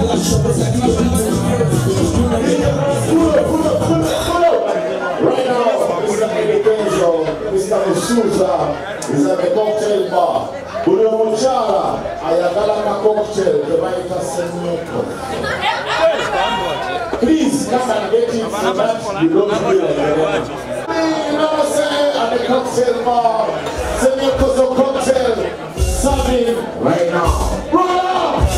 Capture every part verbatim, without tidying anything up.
Mister Souza is at the cocktail bar. Bruno Muchara, ayagala ka cocktail, the right Senyeko. Please come and get it so that you don't feel like it. You know, say at the cocktail bar, Senyeko's a cocktail, serving right now. Roll out!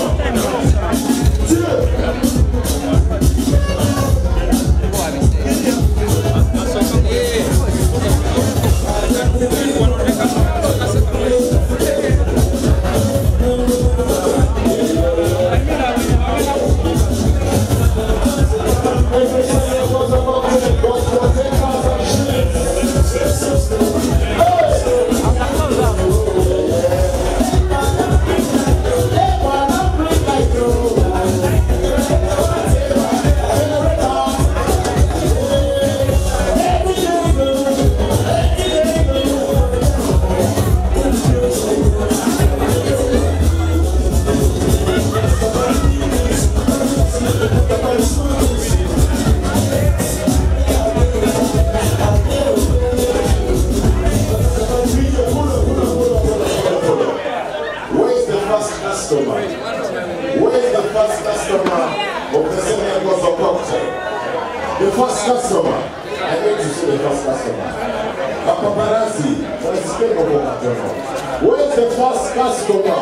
The first customer, I need to see the first customer. Paparazzi, let's speak about that. Where's the first customer?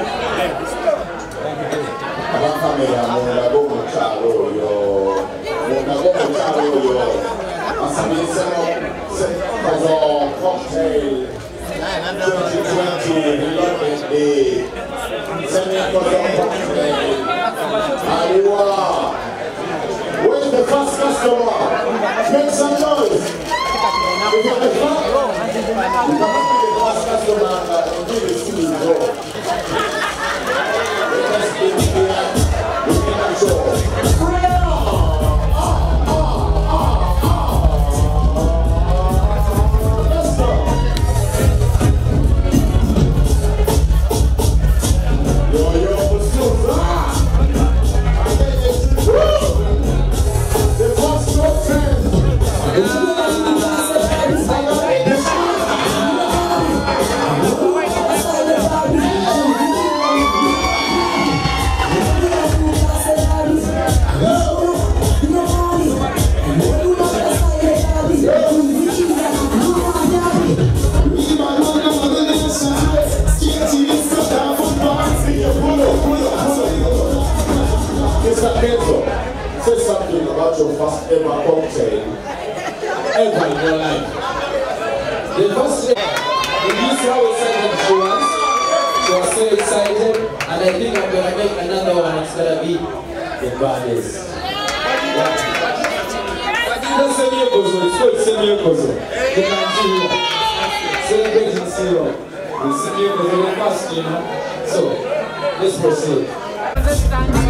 Camera, Monago Charo, yo. Monago Charo, yo. Asami Seno, cocktail. twenty twenty, eleven day. Semi-Kozo cocktail. Ariwa. Where's the first customer? Make some noise. We got the first, we got the first customer and give it to you. Let's get here. We can show. Bring it on! Let's go. Yo, yo, what's up? Say something about your first ever cocktail ever in your life. The first day, the news how excited she was. She was so excited, and I think I'm gonna make another one. It's gonna be the baddest. That's Senyekozo. It's called Senyekozo. The Nigeria. Celebrating zero. The Senyekozo, the first, you know. So let's proceed.